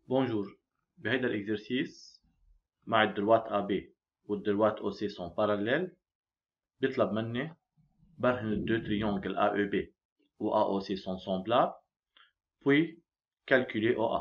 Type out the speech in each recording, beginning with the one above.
Bonjour, بهيدا الإكزرسيس مع الدروات AB والدروات OC sont parallèles. بيطلب مني برهن الدو triangles AEB ou AOC sont semblables puis calculer OA.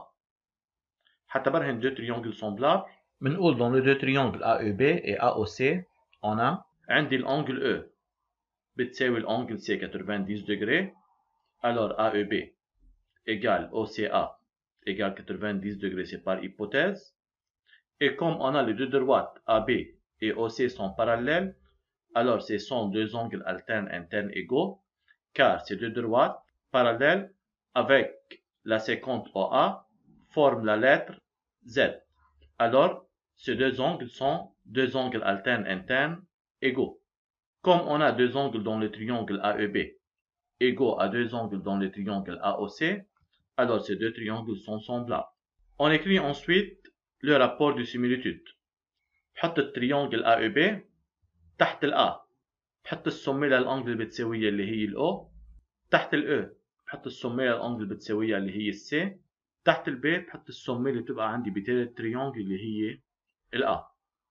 حتى برهن deux triangles semblables بنقول dans les deux triangles AEB et AOC on a عندي l'angle E بتساوي l'angle C 90 degrés, alors AEB égale OCA égale 90 degrés, c'est par hypothèse. Et comme on a les deux droites AB et OC sont parallèles, alors ce sont deux angles alternes internes égaux, car ces deux droites parallèles avec la séquente OA forment la lettre Z. Alors, ces deux angles sont deux angles alternes internes égaux. Comme on a deux angles dans le triangle AEB égaux à deux angles dans le triangle AOC, alors ces deux triangles sont semblables. On écrit ensuite le rapport de similitude. بحط التريانجل AEB تحت ال A بحط السمية للأنجل اللي بتساويها اللي هي ال O. تحت ال E بحط السمية للأنجل اللي بتساويها اللي هي ال C. تحت ال B بحط السمية اللي بتبقى عندي بتالت التريانجل اللي هي ال A.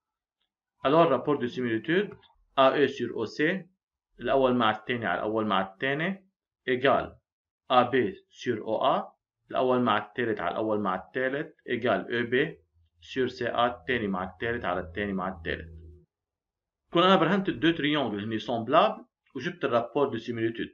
Alors rapport de similitude AE sur OC الأول مع الثاني على الأول مع الثاني égal AB sur OA الأول مع الثالث على الأول مع الثالث égal EB sur CA الثاني مع الثالث على الثاني مع الثالث. كون أنا برهنت الدو تريانجل هني سامبلابل وجبت الرابور دو سيميليتود.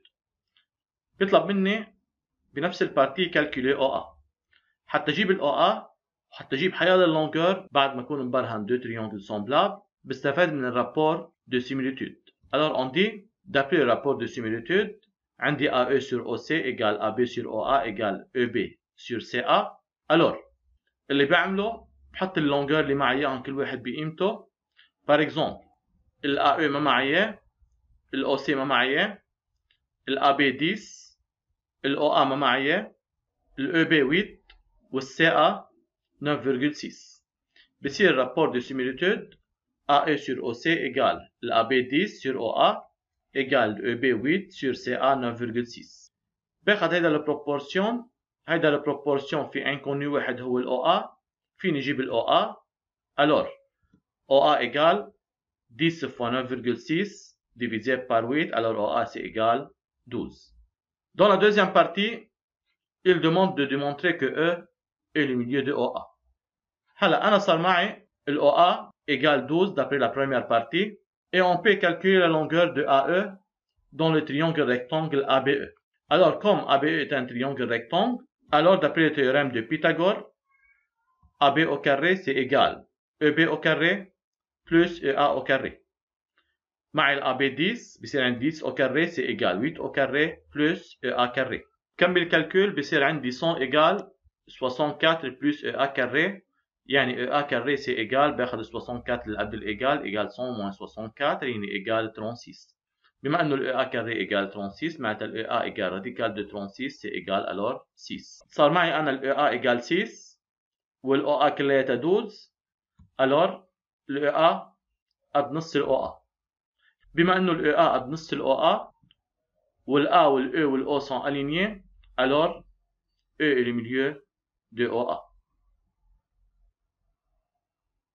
بيطلب مني بنفس البارتي كالكولي OA. حتى أجيب ال OA وحتى أجيب حيال اللونجور بعد ما أكون مبرهن دو تريانجل سامبلابل بستفاد من الرابور دو سيميليتود. Alors on dit d'après le rapport de similitude عندي AE sur OC égale AB sur OA égale EB sur CA. alors اللي بعمله بحط اللونجور اللي معي عن كل واحد بقيمته. par exemple ال AE ما معي, ال OC ما معي, ال AB 10, ال OA ما معي, ال EB 8 وال CA 9,6. بصير rapport de similitude AE sur OC égale ال AB 10 sur OA égale EB 8 sur CA 9,6. باخد هيدا البروبورسيون. هيدا البروبورسيون في انكوني واحد هو ال OA. فيني نجيب ال OA. alors OA égale 10 fois 9,6 divisé par 8, alors OA c'est égal 12. Dans la deuxième partie, il demande de démontrer que E est le milieu de OA. هلا أنا صار معي ال OA égale 12 d'après la première partie et on peut calculer la longueur de AE dans le triangle rectangle ABE. Alors comme ABE est un triangle rectangle, alors d'après le théorème de Pythagore, AB au carré c'est égal EB au carré plus EA au carré. مع ال AB 10 بصير عندي 10 au carré c'est égal 8 au carré plus EA carré. كمل الكالكول بصير عندي 100 égal 64 plus EA carré. يعني EA carré c'est égal باخذ 64 اللي قبل الإيجال égal 100 moins 64 يعني égal 36. بما انه ال EA carré égal 36 معناتها ال EA égal radical de 36 c'est égal alors 6. صار معي أنا ال EA égal 6 وال OA كلياتها 12. alors ال EA قد نص ال OA. بما انه ال EA قد نص ال OA وال A وال E وال O sont alignés, alors E est le milieu de OA.